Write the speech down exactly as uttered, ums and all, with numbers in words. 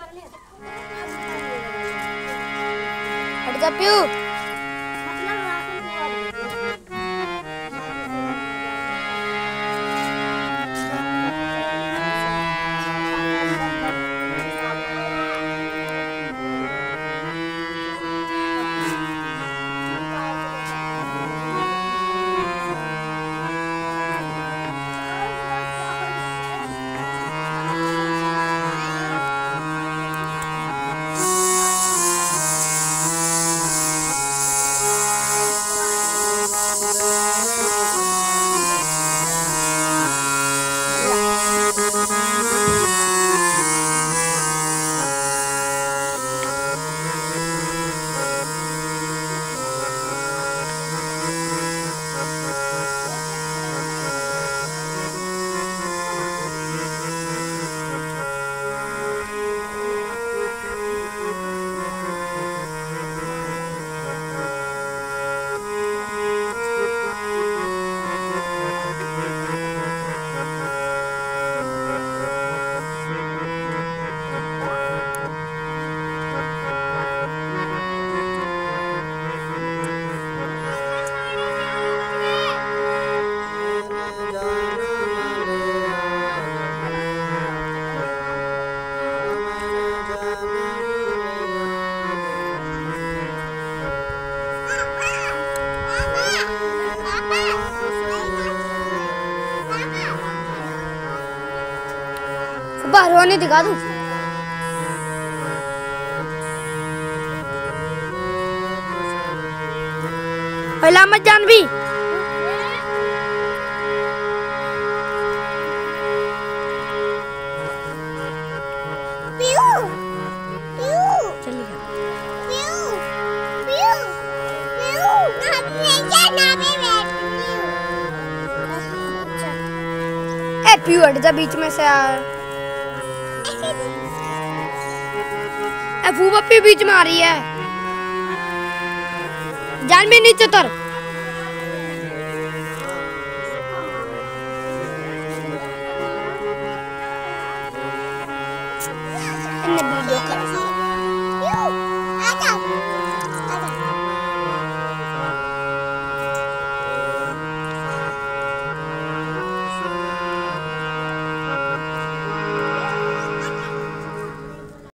हट जा प्यू। बाहर होने दिखा दूं। मत जान भी प्यू हट जा बीच में से यार। फूफा भी बीच में आ रही है। जान भी नीचे उतर। वीडियो कर